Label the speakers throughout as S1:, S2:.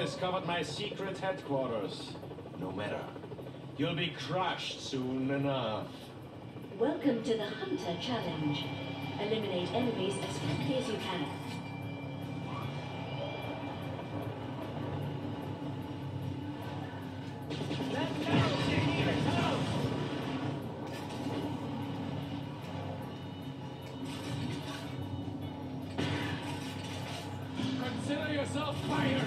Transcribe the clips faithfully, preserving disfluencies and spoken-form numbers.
S1: discovered my secret headquarters. No matter. You'll be crushed soon enough.
S2: Welcome to the Hunter Challenge. Eliminate enemies as quickly as you can.
S1: Consider yourself fired!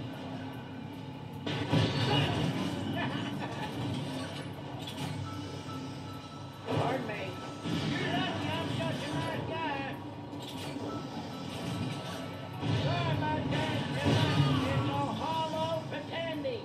S3: Pardon me. You're lucky I'm such a nice guy. Sorry about that, Grandma. It's all hollow pretending.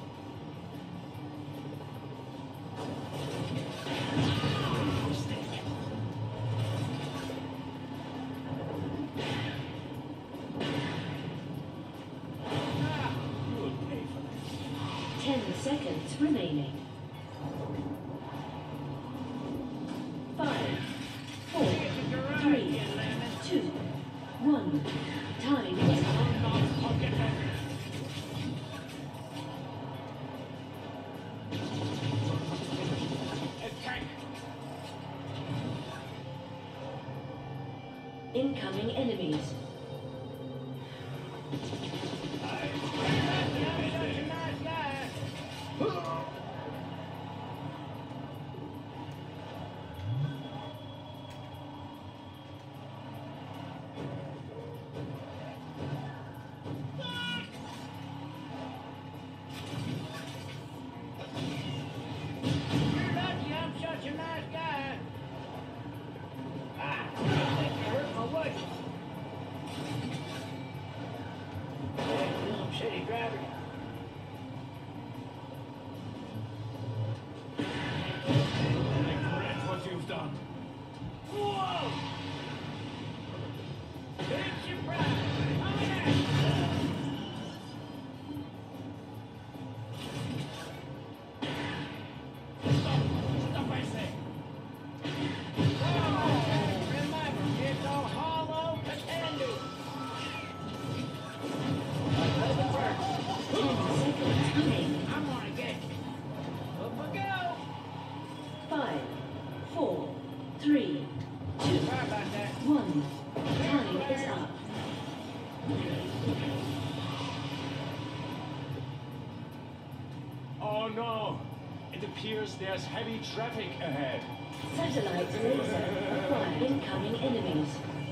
S1: You'll pay for this.
S2: Ten seconds remaining. Five, four, three, two, one. Time is up.
S1: Attack!
S2: Incoming enemies.
S3: I'm such a nice guy. You're lucky I'm such a nice guy. Ah, I think I hurt my wife. That dumb city driver.
S1: I regret what you've done.
S3: Whoa! Big surprise! Oh, yeah!
S1: Stop! Stop, I say!
S3: Oh, remember, it's all hollow pretending. Another first.
S2: Ten seconds remaining.
S3: I'm gonna get you. Up we go.
S2: Five, four, three, two,
S3: Sorry about that.
S2: one. Time is up.
S1: Oh no! It appears there's heavy traffic ahead.
S2: Satellite laser acquired. Incoming enemies.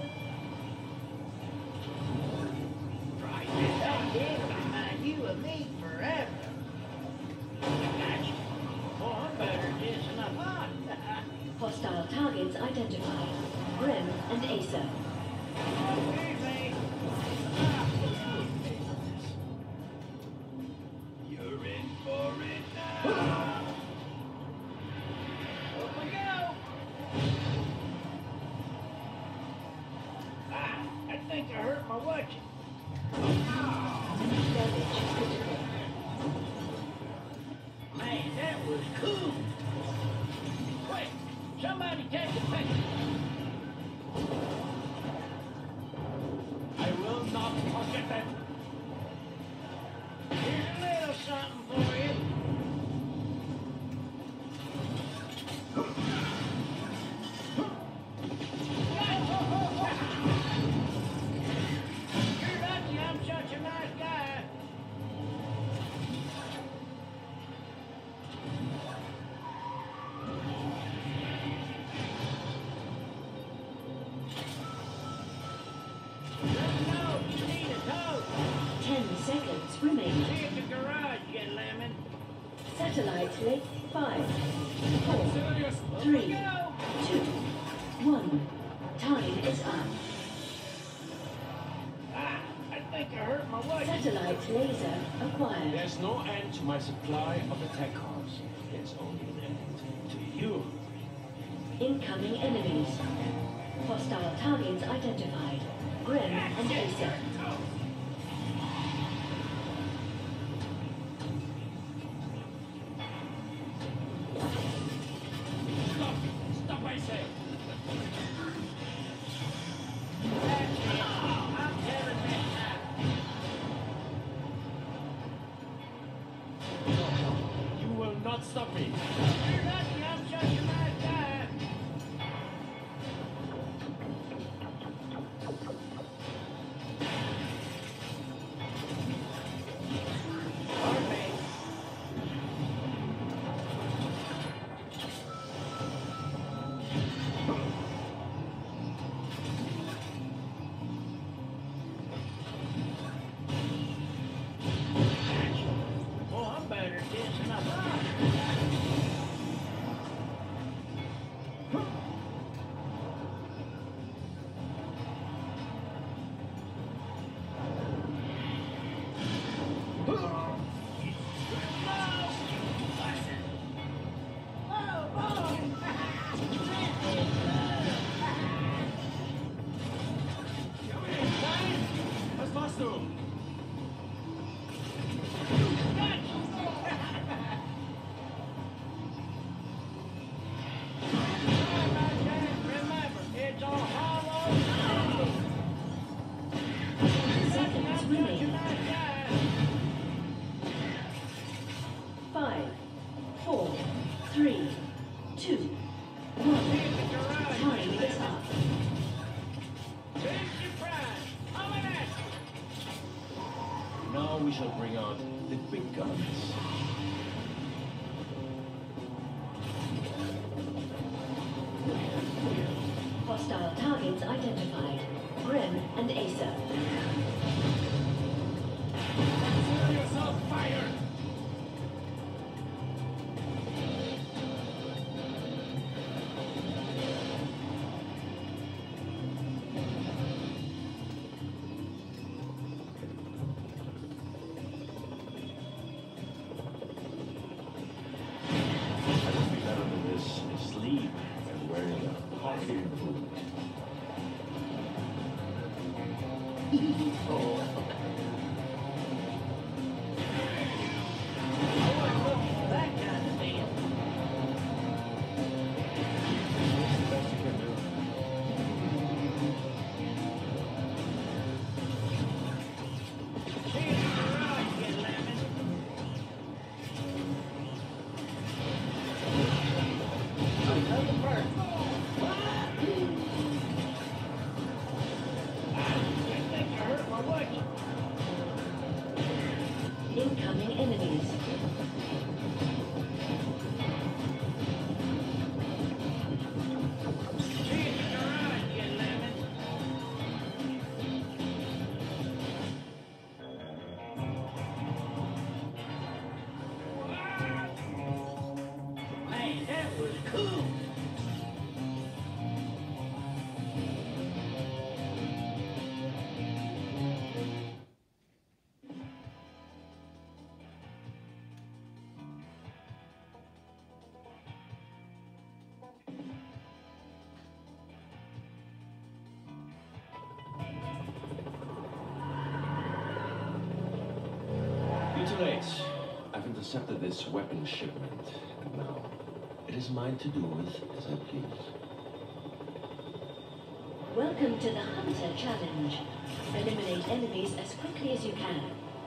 S3: Right. That did remind you of me forever. I got you. Well, I'm better at this than I thought.
S2: Hostile targets identified. Grim and Acer.
S3: Excuse me. You're in for it now. Up we go. Ah, I think I hurt my watch.
S2: Damage critical.
S3: Man, that was cool. Quick, somebody take a picture.
S1: I will not forget that.
S3: Here's a little something for you. You're lucky I'm such a nice guy. Let me know if you need a tow.
S2: Ten seconds remaining.
S3: See you at the garage, you lemon.
S2: Satellite link five, four,
S1: Consider yourself.
S3: Up we
S2: three,
S3: go.
S2: two, one. Time is up.
S3: Ah, I think I hurt my watch.
S2: Satellite laser acquired.
S1: There's no end to my supply of attack cars. There's only an end to you.
S2: Incoming enemies. Hostile targets identified. Grim and Acer.
S1: Stop! Stop, I say!
S3: That's it. I'm telling that now.
S1: can't stop me.
S3: You're lucky I'm such a nice guy. Pardon me. Oh, I'm better at this than I thought.
S1: Was machst du?
S3: Remember, it's all hollow.
S2: Seconds remaining.
S3: Nice guy.
S2: Five, four, three, two, one. Time is up.
S3: Big surprise. Coming at you.
S1: Now we shall bring out the big guns.
S2: Hostile targets identified. Grim and Acer.
S1: Consider yourself fired! I must be better than this. Sleep and wearing a coffee boot. Oh.
S3: That kind of deal.
S1: Best you can do.
S3: See you in the garage, you lemon. Another bird. I think I hurt my watch.
S2: Incoming enemies.
S3: See you in the garage, you lemon. Man, that was cool.
S1: You're too late. I've intercepted this weapon shipment, and now it is mine to do with as I please.
S2: Welcome to the Hunter Challenge. Eliminate enemies as quickly as you can.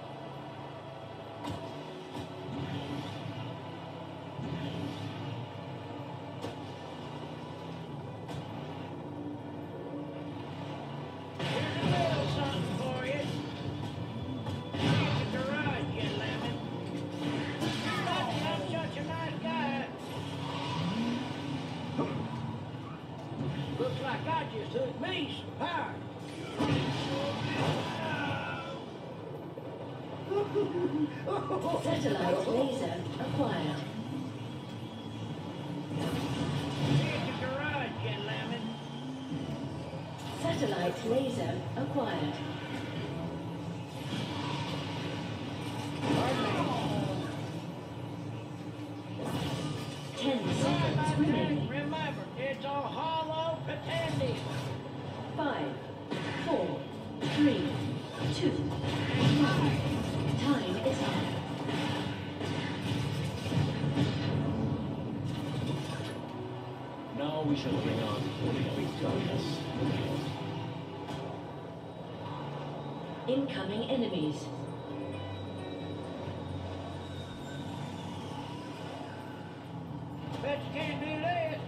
S3: Here's a little something for you. See you in the garage, you lemon. Lucky I'm such a nice guy. Looks like I just hooked me some power.
S2: Satellite laser acquired.
S3: See you in the garage, you lemon.
S2: Satellite laser acquired. Ten seconds remaining.
S3: Remember, it's all hollow pretending.
S2: Five, four, three, two, one. Time is up.
S1: Now we shall bring out the big guns.
S2: Incoming enemies.
S3: can't do this.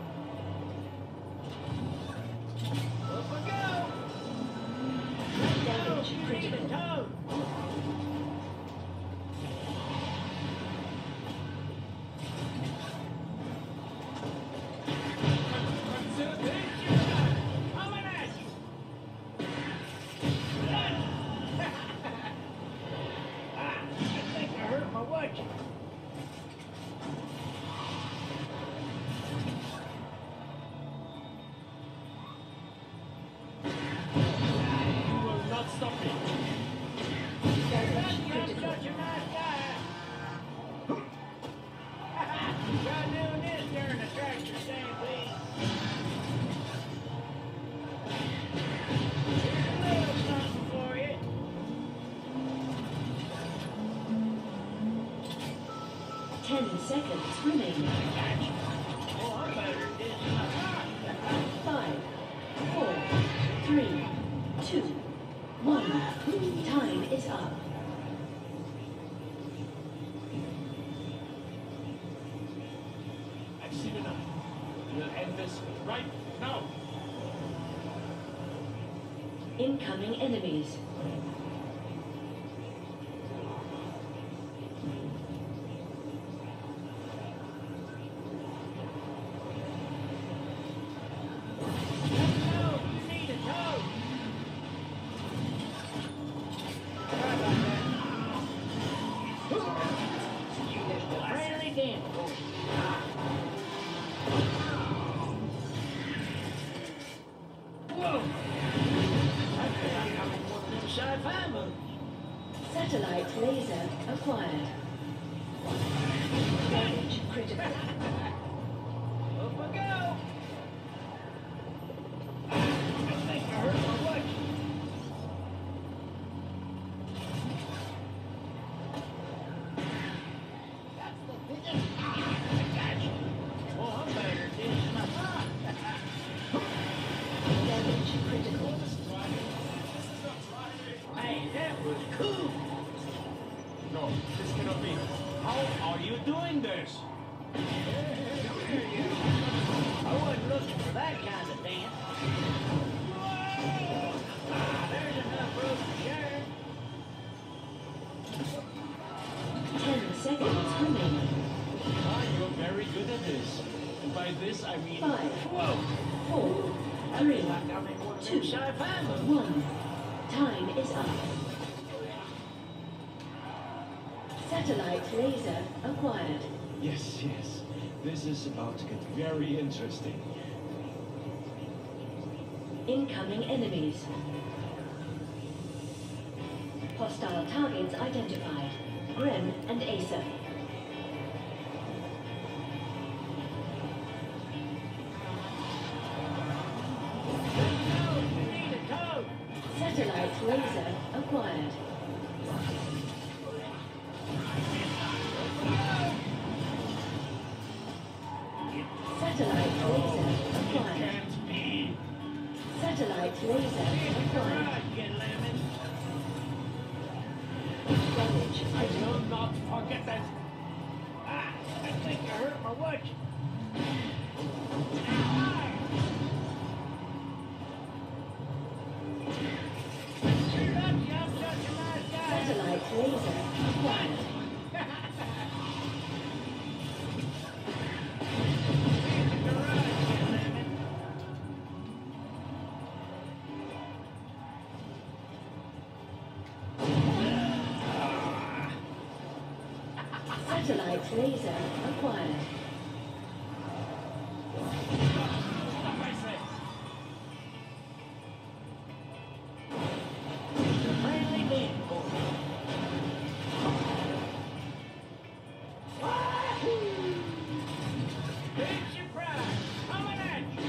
S3: Up we go.
S2: Damage
S3: You need a
S2: critical.
S3: toad. Coming at you. Ah, I think I hurt my watch.
S4: You will not stop me.
S2: Damage
S3: I'm
S2: critical.
S3: such a nice guy. Try doing this during the tractor stampede. Here's a little something for you.
S2: Ten seconds remaining.
S3: Gotcha. Oh, I'm better at this than I thought.
S2: Five, four, three, two, one. Time is up.
S4: I've seen enough. We'll end this right now.
S2: Incoming enemies.
S3: No, you need a toad. Sorry about that. You just a friendly damsel. Whoa! I feel like I'm in one of them sci-fi movies.
S2: Satellite laser acquired. Damage critical.
S3: Up we go. I think I hurt my watch. That's the biggest. Ah, I got you. Oh, I'm better at this than I thought.
S2: Damage critical.
S3: Hey, that was cool.
S4: No, this cannot be. How are you doing this?
S3: I wasn't looking for that kind of dance. Whoa! Ah, there's enough room to share.
S2: Ten seconds remaining.
S4: Ah, you're very good at this. And by this, I mean...
S2: Five,
S3: Whoa!
S2: four,
S3: I
S2: three,
S3: feel like I'm in one of
S2: two,
S3: them sci-fi movies.
S2: one. Time is up. Satellite laser acquired.
S1: Yes, yes. This is about to get very interesting.
S2: Incoming enemies. Hostile targets identified. Grim and Acer.
S3: No, you need a toad.
S2: Satellite laser acquired. Satellite laser acquired.
S4: Can't be.
S2: Satellite laser acquired.
S3: Right, you lemon.
S2: Damage
S4: I
S2: critical.
S4: will not forget that.
S3: Ah, I think I hurt my watch. You're lucky I'm such a nice guy.
S2: Satellite laser acquired.
S3: In the garage, you lemon.
S2: Satellite laser acquired.
S4: Stop, I say.
S3: It's a friendly vehicle. Big surprise. Coming at you.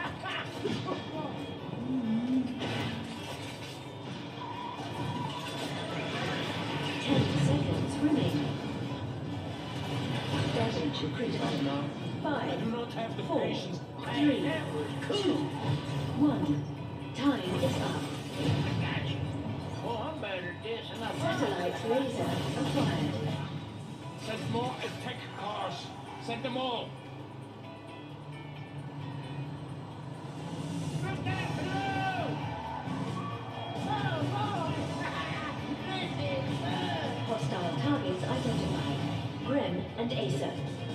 S2: Ten seconds remaining. Damage critical.
S4: Now, I
S2: Five,
S4: do not have the
S2: four,
S4: patience.
S3: Hey,
S2: three,
S3: that was
S2: two,
S3: cool.
S2: one. Time is up.
S3: I got you. Oh, I'm better at this than I thought.
S2: Satellite laser acquired.
S4: Send more attack cars. Send them all.
S2: and Acer.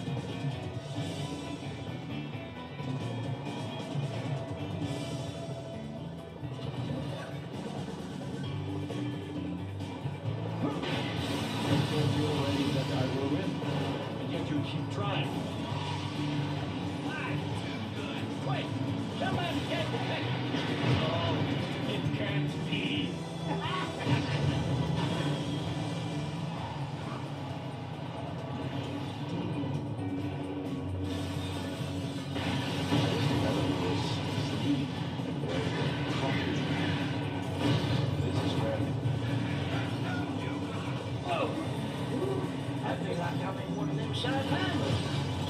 S4: I told you already that I will win, and yet you keep trying.
S3: I'm too good. Wait, somebody get the picture.
S4: Oh, it can't be.
S3: Whoa! I feel like I'm in one of them sideliners.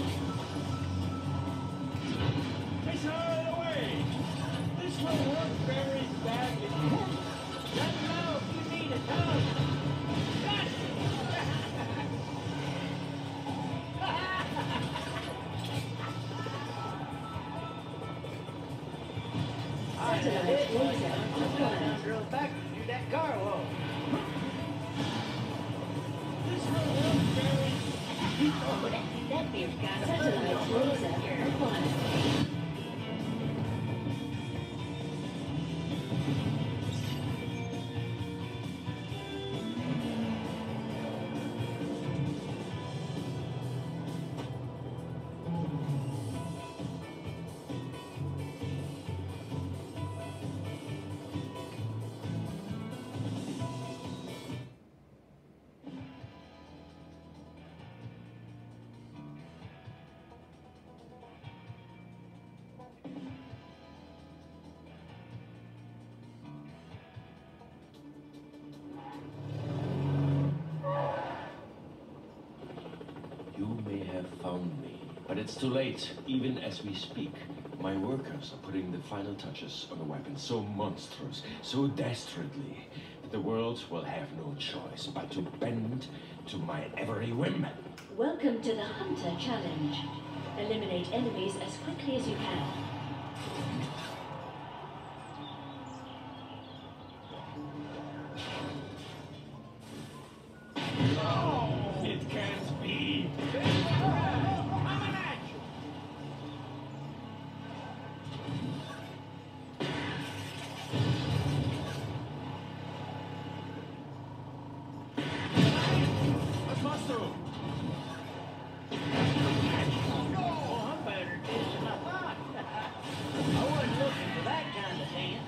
S4: It's out of the way. This will work very badly.
S3: Let me know if you need a tow.
S2: Satellite laser acquired.
S3: Drill back through that car wall.
S4: This will work very.
S3: Oh, that, that beer's kind of
S2: Satellite laser acquired.
S1: You may have found me, but it's too late. Even as we speak, my workers are putting the final touches on a weapon so monstrous, so dastardly, that the world will have no choice but to bend to my every whim.
S2: Welcome to the Hunter Challenge. Eliminate enemies as quickly as you can.
S4: It can't be.
S3: Coming at you.
S4: What's Master?
S3: Oh, I'm better at this than I thought. I wasn't looking for that kind of hand.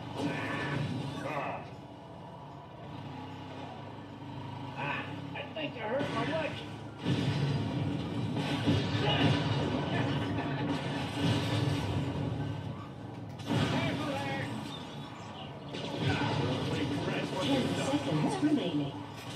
S3: Ah, I think I hurt my watch. Careful there.
S2: Ten seconds remaining.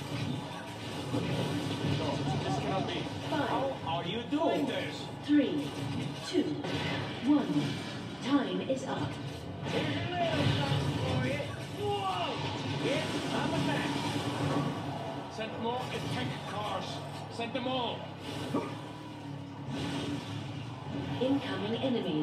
S4: No, this cannot be. How
S2: Five,
S4: are you doing this?
S2: three, two, one. Time is up.
S3: Here's a little something for you. Whoa! Yes, I'm back.
S4: Send more attack cars. Send them all.
S2: Incoming enemies.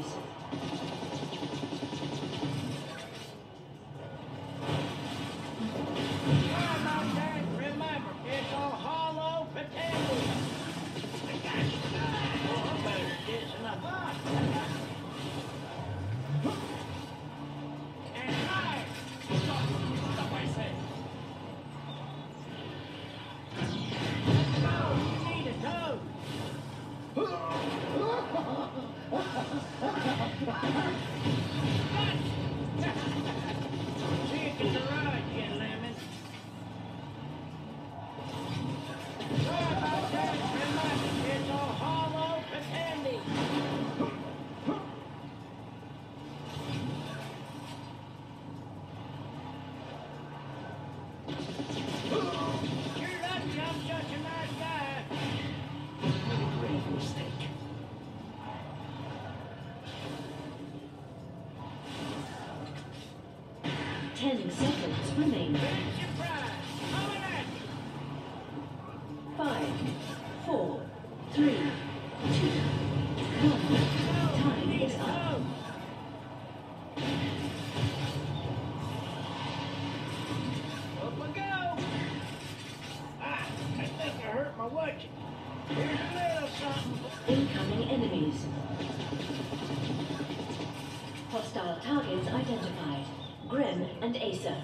S3: How about that? Remember, it's all hollow potato. I got you. Oh, I'm better at this than I thought. And fire!
S4: Stop. Stop, I say.
S3: No, you need a tow. See if it's a ride, you lemon. Sorry about that. Remember, it's all hollow potato. You're lucky I'm such a nice guy.
S1: A grave mistake.
S2: Ten seconds remaining.
S3: Big surprise. Coming at you.
S2: Five, four, three, two, one. Time is up.
S3: Up I go. Ah, I think I hurt my watch. Here's a little something.
S2: Incoming enemies. Hostile targets identified. Grim and Acer.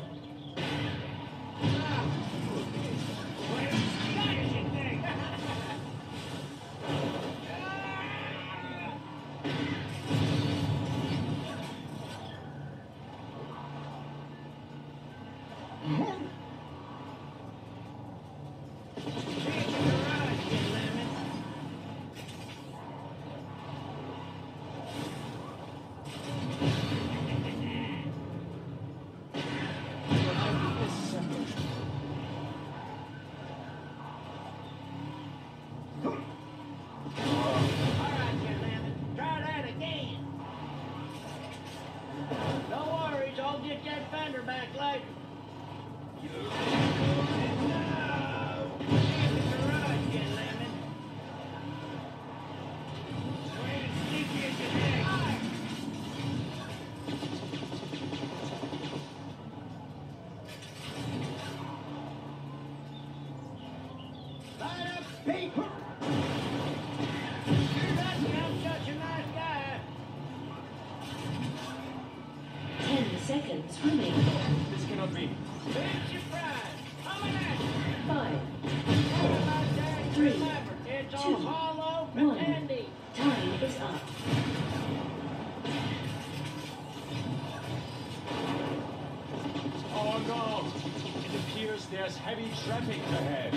S2: Seconds remaining.
S4: This cannot be.
S3: Big surprise! Coming at you!
S2: Five,
S3: What about that?
S2: Three,
S3: Remember, it's all
S2: two,
S3: hollow
S2: one.
S3: pretending.
S2: time is up.
S4: Oh no! It appears there's heavy traffic ahead.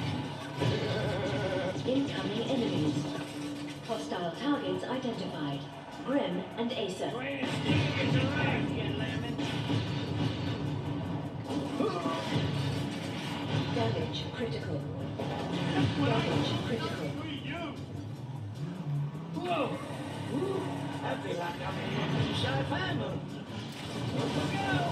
S2: Incoming enemies. Hostile targets identified. Grim and Acer.
S3: Way to stick is around, you lemon.
S2: Damage critical. Damage critical.
S3: Whoa! I feel like I'm in a sci-fi movie. Here we go!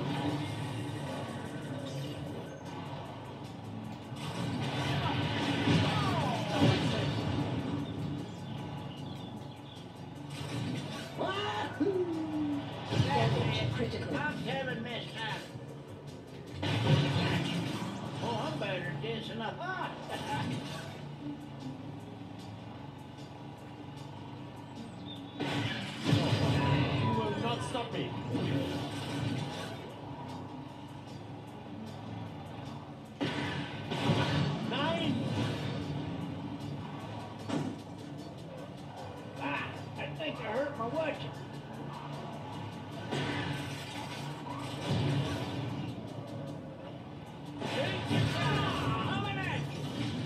S2: Damage critical.
S3: I'm telling Miss Tyler. Oh, I'm better at this than I thought.
S4: You will not stop me.
S3: Nine. Ah, I think I hurt my watch. Coming at you.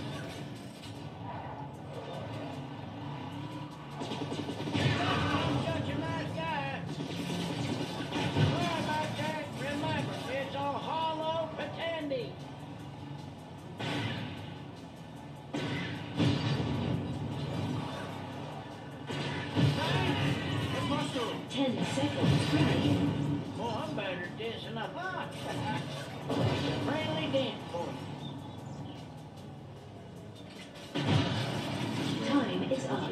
S3: I'm such a nice guy. Sorry about that. Remember, it's all hollow pretending.
S4: It must do.
S2: Ten seconds remaining.
S3: Oh, I'm better at this than I thought. Friendly dent for you.
S2: Time is up.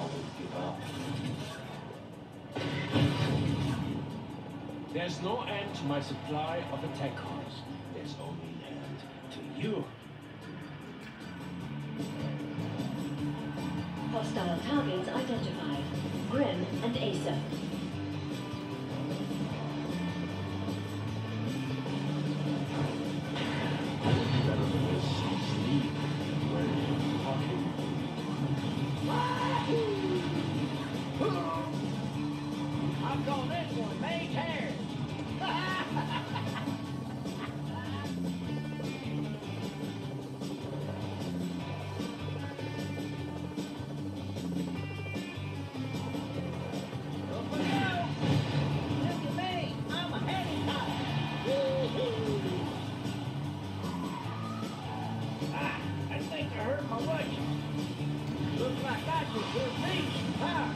S4: There's no end to my supply of attack cars. There's only an end to you.
S2: Hostile targets identified. Grim and Acer.
S4: Better than this. Sleep. Where you're talking.
S3: I'll call this one Mage Hair. Up we go. Look at me. I'm a heavy Woo-hoo. Ah, I think I hurt my watch. Looks like I could give me some power.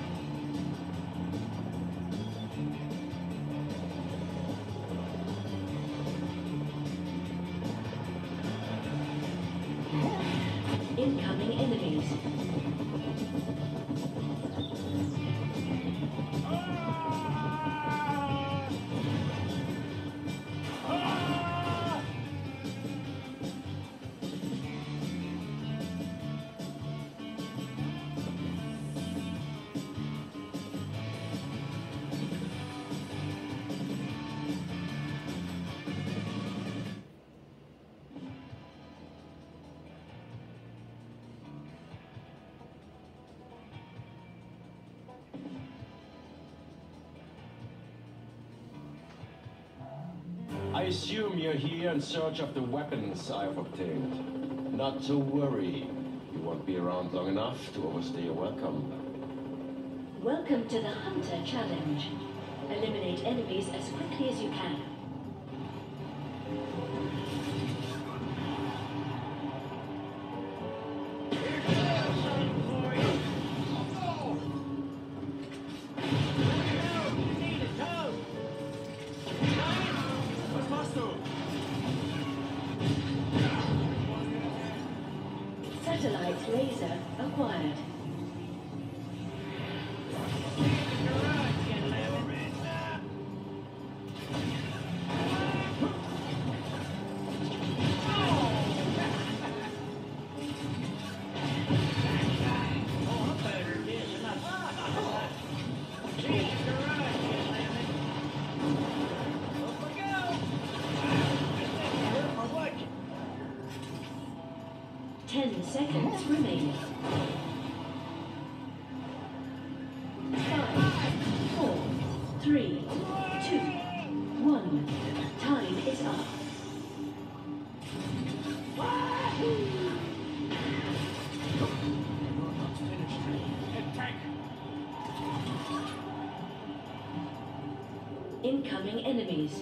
S2: Incoming enemies.
S1: assume you're here in search of the weapons I've obtained. Not to worry. You won't be around long enough to overstay your welcome.
S2: Welcome to the Hunter Challenge. Eliminate enemies as quickly as you can. Satellite laser acquired. Ten seconds remaining. Five, four, three, two, one. Time is up.
S4: Attack!
S2: Incoming enemies.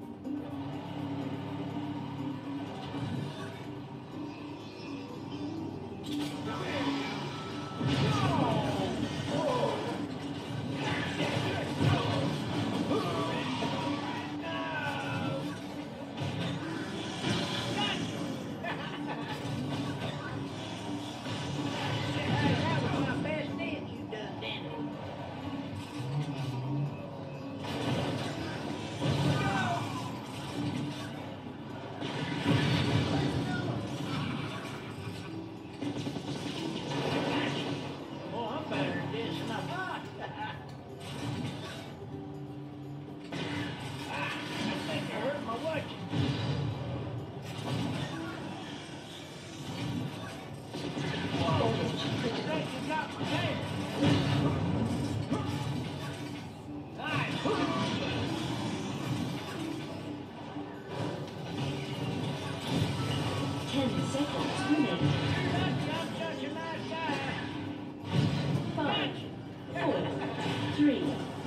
S2: Ten seconds remaining. Five, four, three,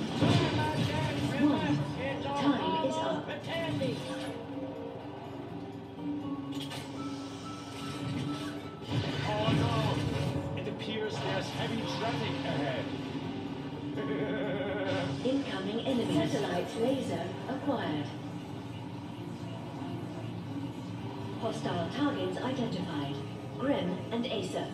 S2: one. Time is up.
S4: Oh no! It appears there's heavy traffic ahead.
S2: Incoming enemy. Satellite laser acquired. Hostile targets identified. Grim and Acer.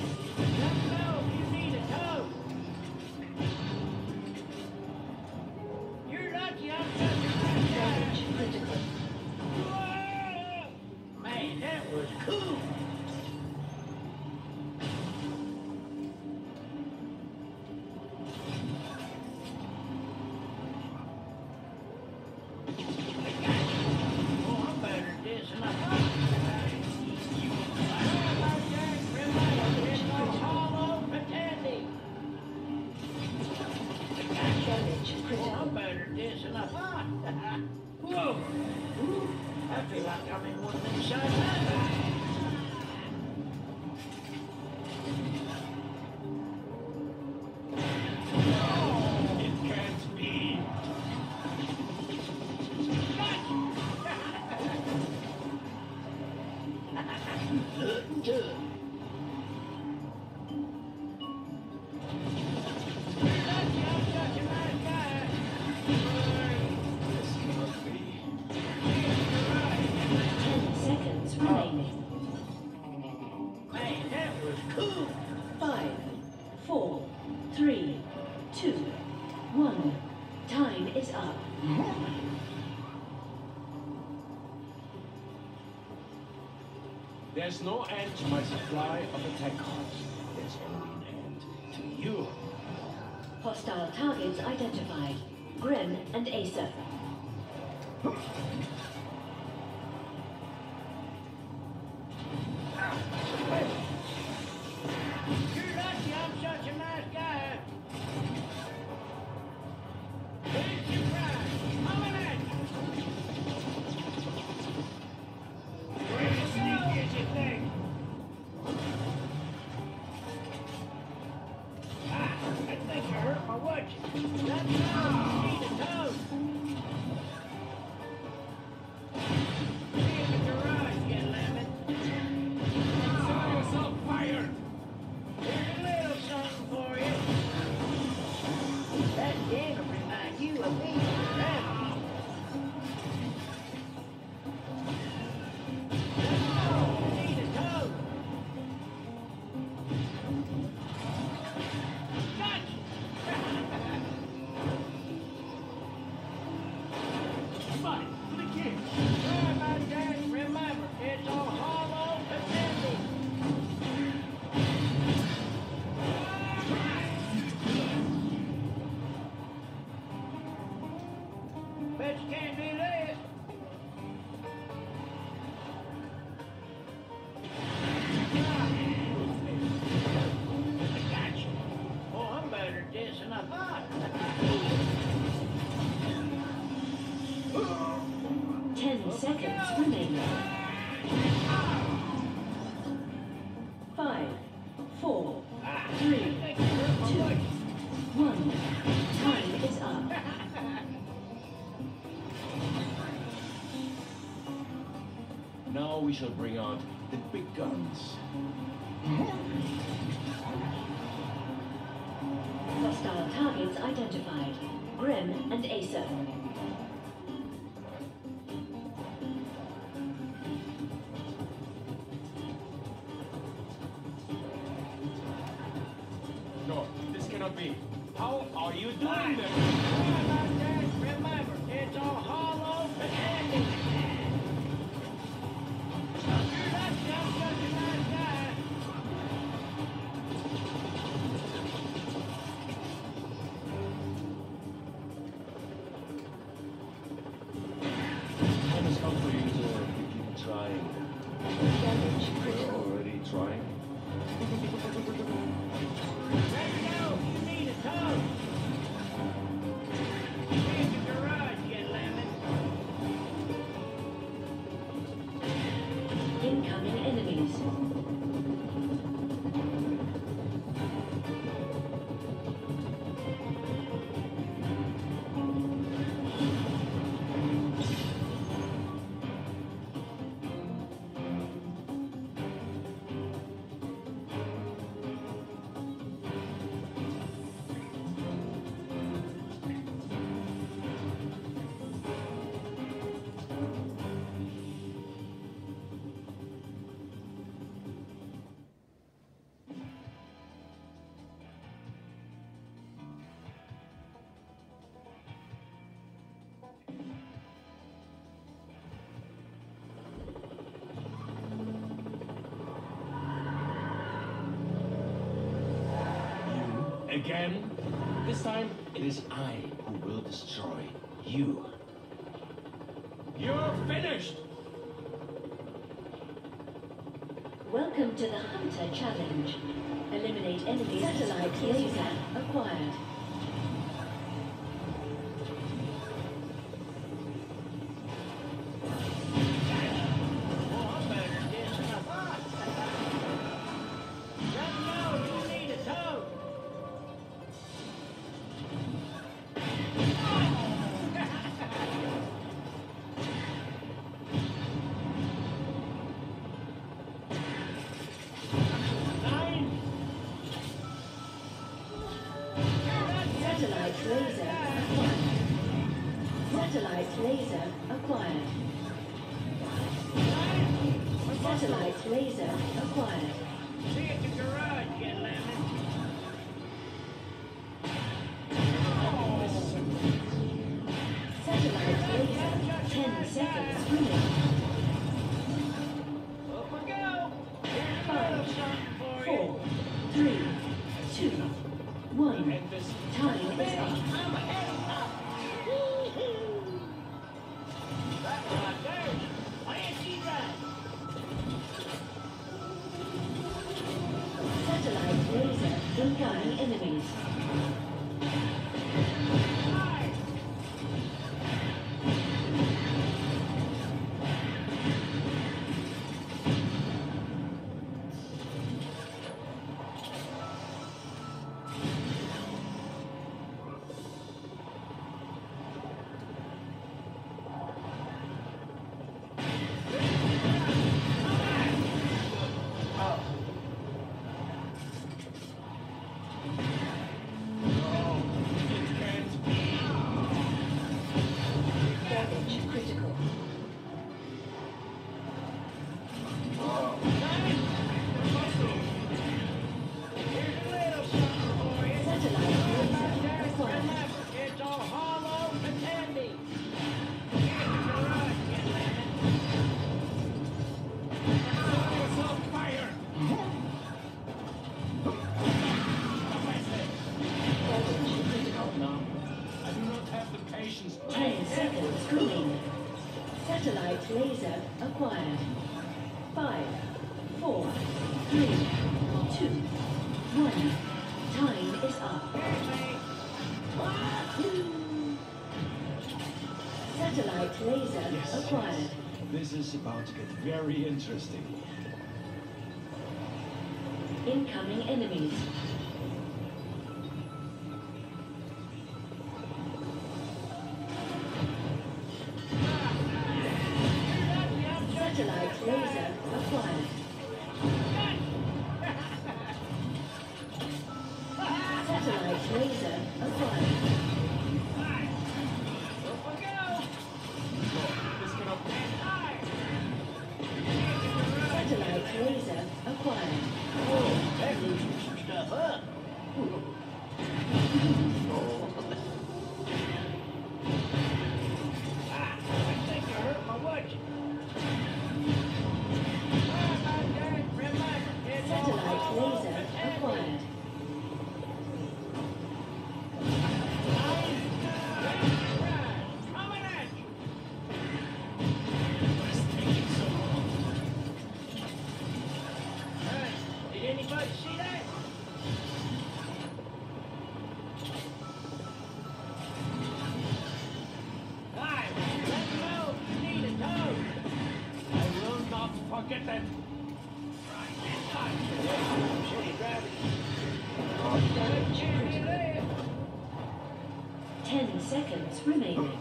S3: You're lucky I'm such a nice guy.
S2: Damage critical.
S3: Man, that was cool. Oh, I'm better at this than I thought.
S2: Damage
S3: Oh,
S2: critical.
S3: I'm better at this than I thought. Whoa. I feel like I'm in one of them side
S4: It can't be.
S3: Good.
S2: Ten seconds remaining.
S3: Man, that was cool.
S2: Five, four, three, two, one. Time is up.
S4: There's no end to my supply of attack cards. There's only an end to you.
S2: Hostile targets identified. Grim and Acer.
S3: You're lucky I'm such a nice guy. Big surprise. Coming at you. Gotcha. Let me know. You need a tow. See you in the garage, you lemon.
S4: Consider yourself fired!
S3: Here's a little something for you. That game will remind you of me forever. Let me know. You need a tow. Gotcha.
S4: Fine, for the kids.
S3: Sorry about that. Remember, it's all hollow and empty. Bet you can't do this. I got you. Oh, I'm better at this than I thought.
S2: Ten seconds remaining. Five, four, three, two, one. Time is up.
S1: Now we shall bring out the big guns.
S2: Hostile targets identified. Grim and Acer.
S4: No, this cannot be. How are you doing this?
S3: Sorry about that. Remember, it's all hollow and empty. That's just such a nice guy.
S1: Time has come for you to begin trying.
S2: Damage
S1: We're
S2: critical.
S1: already trying.
S3: Let me know if you need a tow. See in the garage, you lemon.
S2: Incoming enemies.
S1: Again? This time, it is I who will destroy you.
S4: You're finished!
S2: Welcome to the Hunter Challenge. Eliminate enemies. Satellite laser acquired.
S3: Oh, I'm better at this than I thought. Let me know if you need a tow. Nine.
S2: Satellite laser acquired. Satellite laser acquired. Satellite laser acquired.
S3: See you at the garage, you lemon.
S2: Satellite laser. Ten seconds remaining.
S3: Up we go. Here's a little something for you.
S2: Four, three, two, one.
S4: And this
S2: Time is up.
S3: I'm ahead of time. Woo-hoo. That right there's a fancy ride.
S2: Satellite laser incoming enemies.
S3: Fire.
S2: Satellite laser acquired. Five, four, three, two, one. Time is up. Satellite laser
S4: Yes,
S2: acquired.
S4: yes. This is about to get very interesting.
S2: Incoming enemies. Satellite laser acquired. Satellite laser acquired.
S4: This cannot be.
S2: Satellite laser acquired.
S3: That loosened some stuff up. Ah, I think I hurt my watch. Ah, my God, remember, it's all
S2: Satellite
S3: hollow
S2: laser
S3: and heavy.
S2: acquired.
S3: Coming at you. Hey, did anybody see that? Hi, let me know if you need a tow.
S4: I will not forget that.
S3: City gravity. Good chance there.
S2: Ten seconds remaining.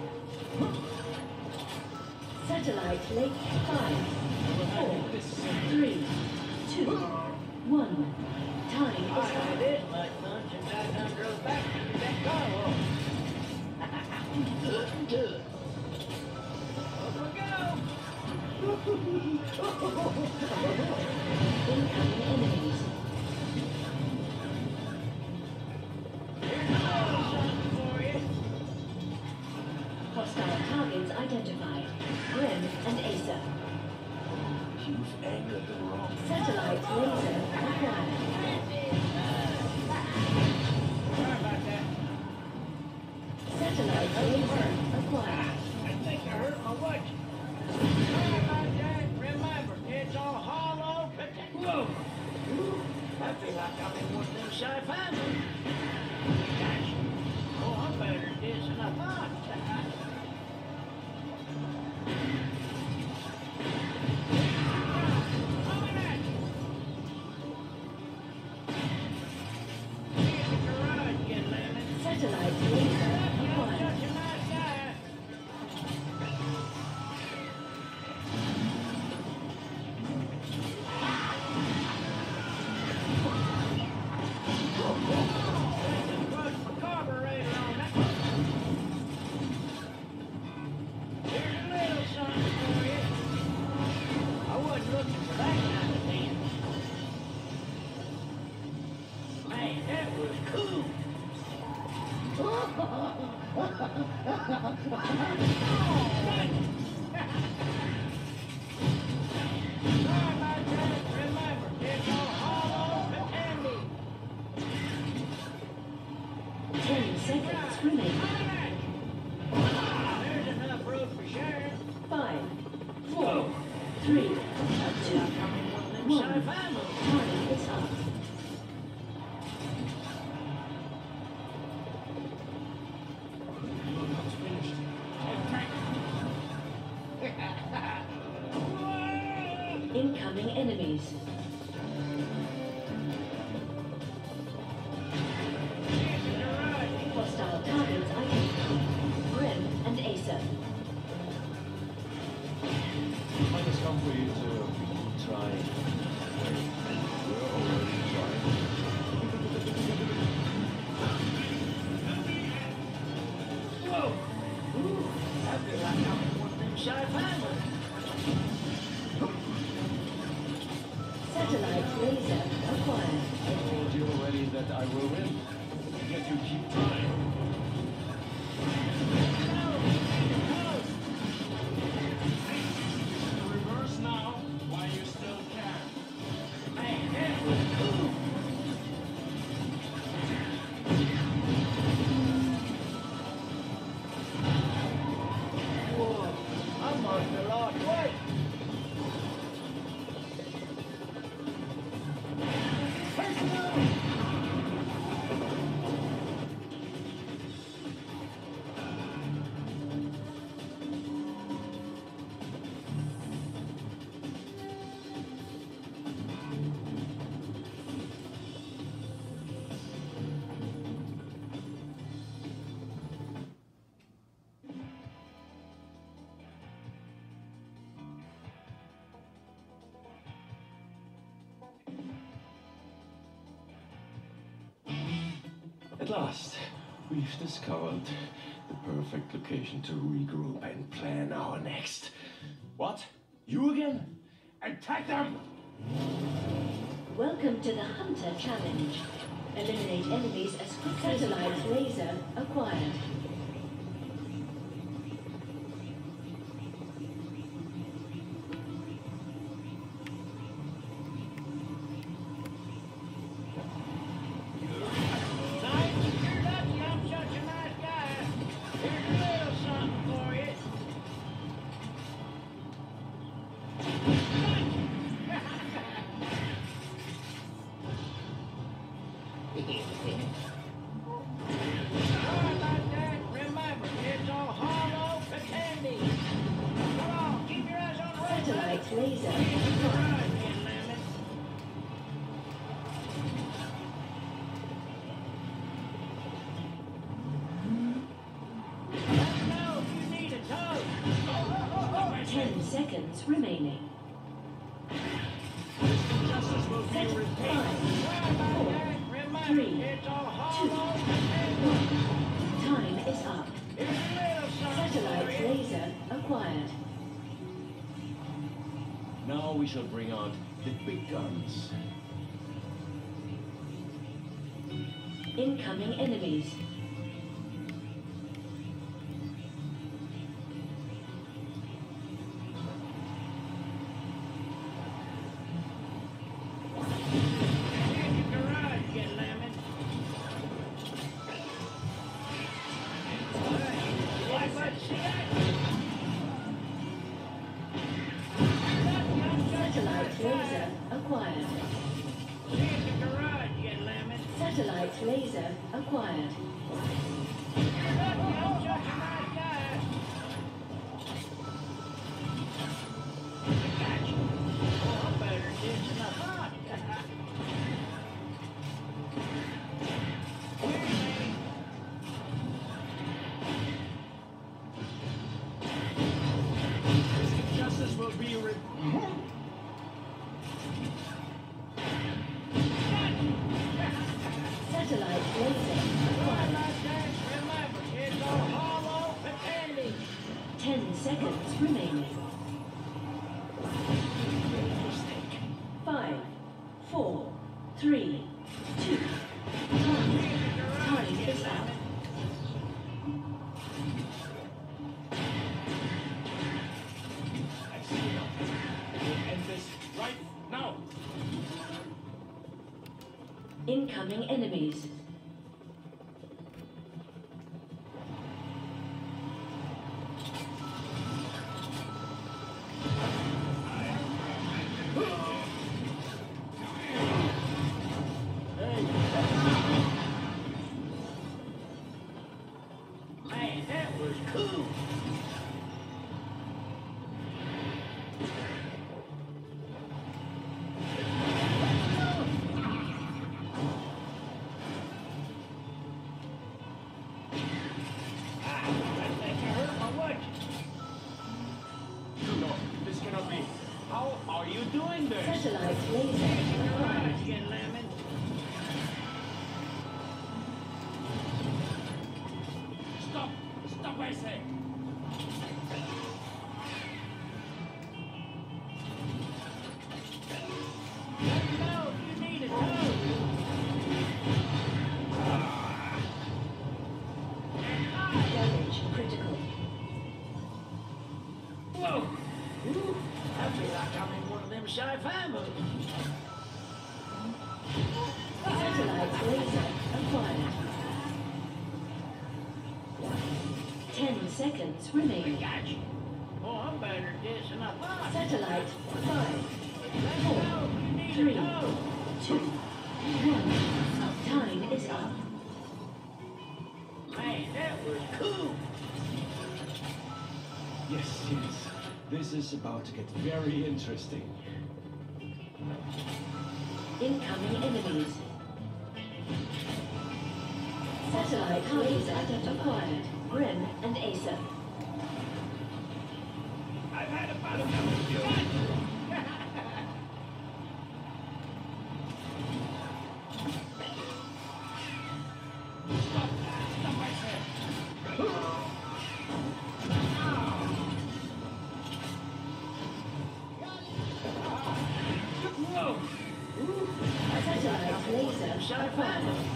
S2: Satellite lake five, four, three, two, one. Time
S3: I
S2: is
S3: had
S2: up.
S3: this much fun since I done drove back to that car wash. Looking good. Up we go.
S2: Incoming enemies.
S3: Here's a little something for you.
S2: Hostile targets identified. Grim and Asa.
S1: You've angered the wrong.
S2: Satellite laser acquired.
S3: Sorry about that.
S2: Satellite laser acquired.
S3: I think I hurt my watch. Sorry about that. Remember, it's all hollow, but whoa! I feel like I'm in one of them sci-fi movies. Gosh. Oh, I'm better at this than I thought. Coming at you. See you in the garage, you lemon.
S2: Satellite laser
S3: You're
S2: acquired.
S3: such a nice guy. Put my carburetor on that. Here's a little something for you. I wasn't looking for that kind of thing. Man, that was cool. Sorry about that. Remember, it's all hollow and handy.
S2: Ten seconds remaining.
S3: There's enough road for sharing.
S2: Five, four, three, two, one.
S3: Sci-fi movie.
S2: Time is up.
S4: You're not finished.
S2: Incoming enemies. Hostile targets identified. Grim and Asa.
S4: Time has come for you to try. We're already trying.
S3: Whoa! Ooh, I feel like I'm in one of them sci-fi movies.
S2: Satellite laser acquired.
S4: I told you already that I will win. Yet you keep trying. Reverse now, while you still can.
S3: Man, that was cool. Whoa, I must have lost weight.
S1: At last, we've discovered the perfect location to regroup and plan our next. What? You again? Attack them!
S2: Welcome to the Hunter Challenge. Eliminate enemies as quickly as satellite laser acquired. Satellite laser. Ten seconds remaining. Set five, four, three, two, one. Time is up. Satellite laser acquired.
S1: Now we shall bring out the big guns.
S2: Incoming enemies. Satellite laser acquired. Satellite laser acquired.
S1: Justice will be re-
S2: Satellite laser acquired. Ten seconds remaining. Five, four, three, two, one. Time is up.
S1: I see enough. We'll end this right now.
S2: Incoming enemies.
S3: Man, that was cool.
S1: No, this cannot be. How are you doing this?
S2: Satellite laser acquired.
S1: Stop! Stop, I say!
S2: Damage critical.
S3: Whoa! Ooh, I feel like I'm in one of them sci-fi movies.
S2: Satellite laser acquired. Ten seconds remaining.
S3: Gotcha. Oh, I'm better at this than I thought.
S2: Satellite five,
S3: Let's go. You need
S2: three,
S3: to go.
S2: two, one. Time is up.
S3: Man, that was cool.
S1: Yes, yes. This is about to get very interesting.
S2: Incoming enemies. Satellite laser acquired. Grim and Acer.
S3: I've had about enough of you. sci-fi movie.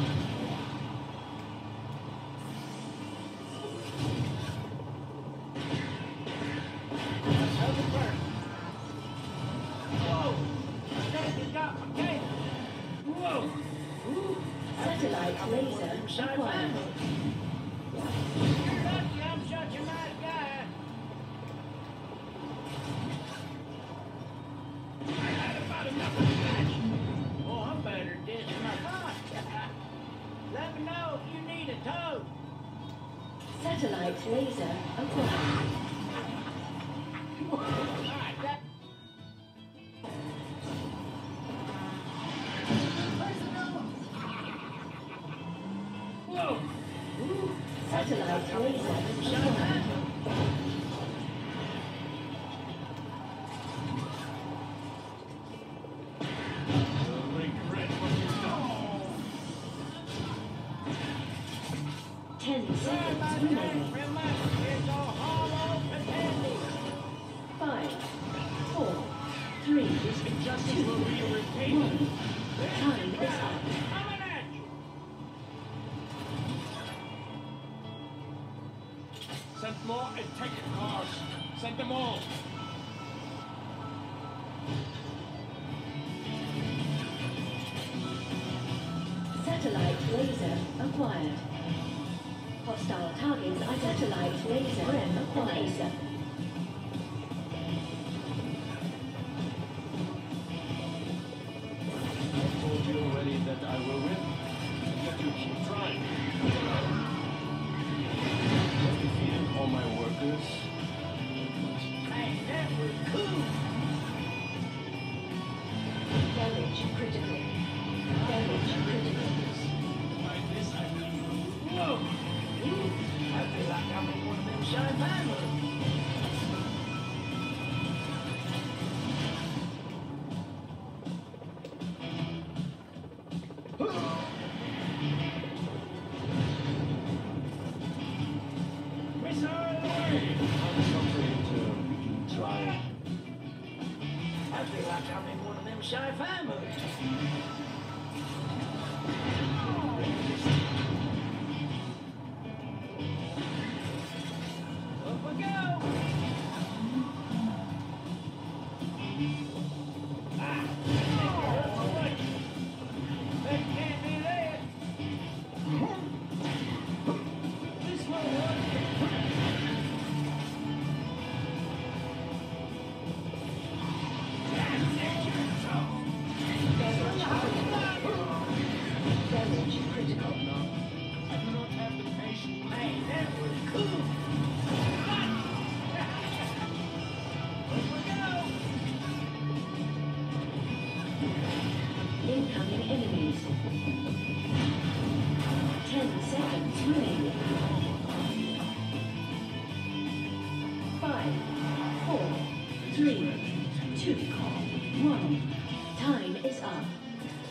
S2: Satellite laser acquired.
S3: You're lucky I'm such a nice guy. I had about enough of that. Oh, I'm better at this than I thought. Let me know if you need a tow.
S2: Satellite laser acquired.
S3: All right, that... Whoa!
S2: Satellite laser acquired. Ten seconds remaining.
S3: Remember, it's all hollow pretending.
S2: Five, four, three,
S4: This injustice will be repaid.
S2: one. Time is up.
S3: Coming at you.
S4: Send more attack cars. Send them all.
S2: Satellite laser acquired. Hostile targets are satellite laser acquired.
S4: I told you already that I will win. But you keep trying. Have defeated all my workers.
S3: Man, that was cool.
S2: Damage critical. Damage critical.
S4: By this I mean.
S3: Whoa! I feel like I'm in one of them sci-fi movies. Missile away!
S4: I'm something to keep trying.
S3: I feel like I'm in one of them sci-fi movies. Up we go! Ah! That's my way. That can't be that. This won't work.
S2: Damage critical.
S4: I do not have the patience.
S3: Man, that was cool. Up we go!
S2: Incoming enemies. Ten seconds remaining. Five, four, three, two, one. Time is up.